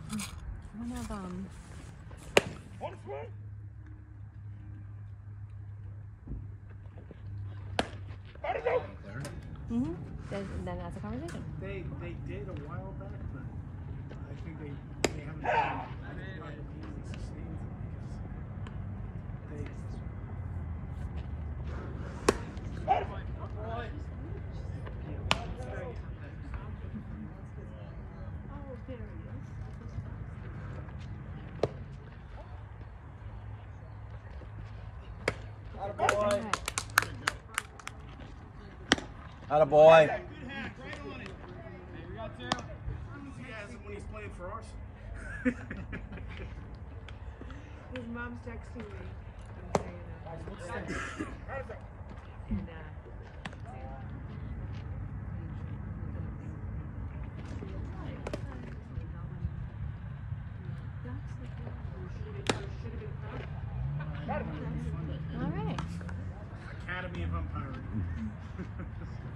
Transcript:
One of them. Mm-hmm. Then that's a conversation. They did a while back, but I think they haven't been able to easily sustain it Attaboy. Good hack, right on it. We got two. Enthusiasm when he's playing for us. His mom's texting me and saying, and All right. Academy of Umpiring.